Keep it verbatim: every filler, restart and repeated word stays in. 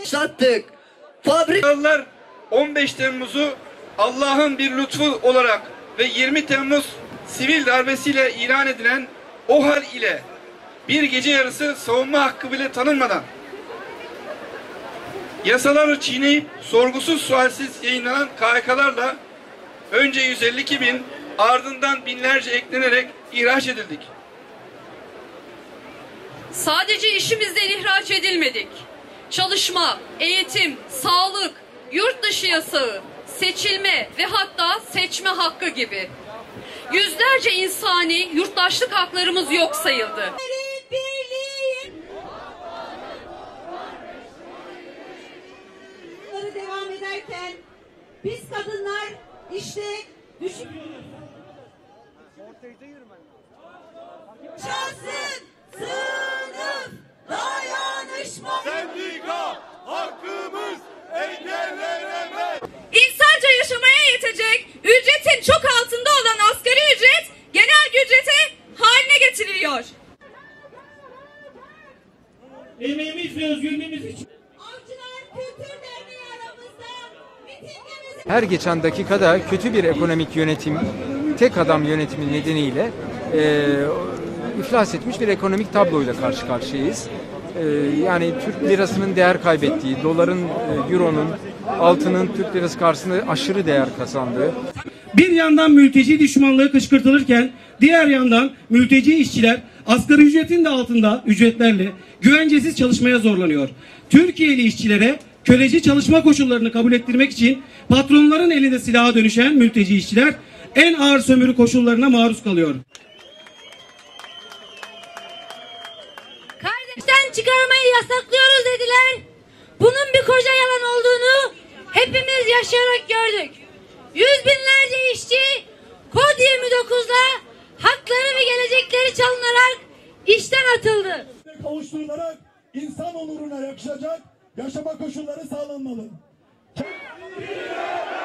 sattık. Fabrikalar on beş Temmuz'u Allah'ın bir lütfu olarak ve yirmi Temmuz sivil darbesiyle ilan edilen o hal ile bir gece yarısı savunma hakkı bile tanınmadan yasaları çiğneyip sorgusuz sualsiz yayınlanan K H K'larla önce yüz elli iki bin ardından binlerce eklenerek ihraç edildik. Sadece işimizden ihraç edilmedik. Çalışma, eğitim, sağlık, yurt dışı yasağı, seçilme ve hatta seçme hakkı gibi yüzlerce insani yurttaşlık haklarımız yok sayıldı. Devam ederken biz kadınlar işte düşün. Şahsın sınıf dayanışma. Sendika hakkımız engellenemez. İnsanca yaşamaya yetecek ücretin çok altında olan asgari ücret genel ücrete haline getiriliyor. Emeğimiz ve özgürlüğümüz için. Avcılar Kültür Derneği aramızda mitingimizi... Her geçen dakikada kötü bir ekonomik yönetim, tek adam yönetimi nedeniyle e, iflas etmiş bir ekonomik tabloyla karşı karşıyayız. E, yani Türk lirasının değer kaybettiği, doların, e, euronun, altının Türk lirası karşısında aşırı değer kazandığı. Bir yandan mülteci düşmanlığı kışkırtılırken diğer yandan mülteci işçiler asgari ücretin de altında ücretlerle güvencesiz çalışmaya zorlanıyor. Türkiye'li işçilere köleci çalışma koşullarını kabul ettirmek için patronların elinde silaha dönüşen mülteci işçiler en ağır sömürü koşullarına maruz kalıyor. Kardeşten çıkarmayı yasaklıyoruz dediler. Bunun bir koca yalan olduğunu hepimiz yaşayarak gördük. Yüz binlerce işçi kod yirmi dokuzda hakları ve gelecekleri çalınarak işten atıldı. Kavuşturularak insan onuruna yakışacak yaşama koşulları sağlanmalı.